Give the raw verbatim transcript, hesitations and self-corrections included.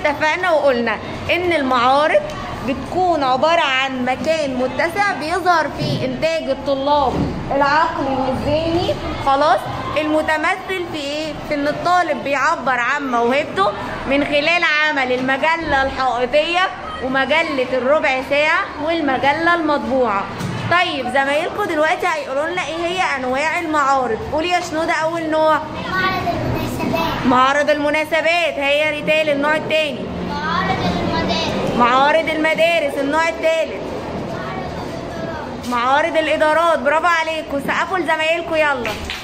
اتفقنا وقلنا ان المعارض بتكون عبارة عن مكان متسع بيظهر فيه انتاج الطلاب العقلي والذهني، خلاص، المتمثل في ايه؟ في ان الطالب بيعبر عن موهبته من خلال عمل المجلة الحائطية ومجلة الربع ساعة والمجلة المطبوعة. طيب زمايلكم دلوقتي هيقولوا لنا ايه هي انواع المعارض. قولي يا شنودة اول نوع. معرض المناسبات. معارض المناسبات. هي ريتال النوع الثاني. معارض المدارس. معارض المدارس النوع الثالث. معارض الادارات. برافو عليكم، سقفوا لزمايلكم يلا.